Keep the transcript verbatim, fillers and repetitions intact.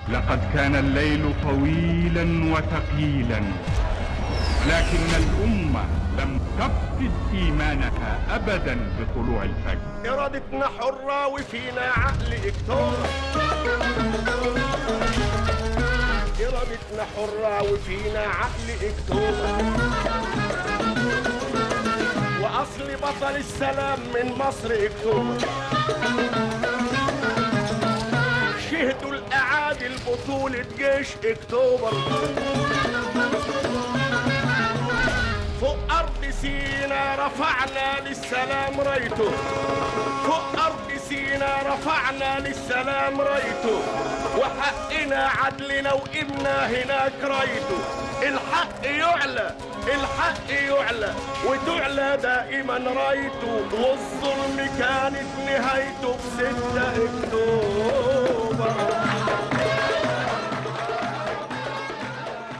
لقد كان الليل طويلا وثقيلا، لكن الأمة لم تفقد إيمانها أبدا بطلوع الفجر. إرادتنا حرة وفينا عقل اكتوبر، إرادتنا حرة وفينا عقل اكتوبر، وأصل بطل السلام من مصر اكتوبر. شهدوا الأعادي البطولة جيش اكتوبر، فوق أرض سينا رفعنا للسلام رايته، فوق أرض سينا رفعنا للسلام رايته، وحقنا عدلنا وإبنا هناك رايته. الحق يعلى، الحق يعلى وتعلى دائما رايته، والظلم كانت نهايته بستة اكتوبر.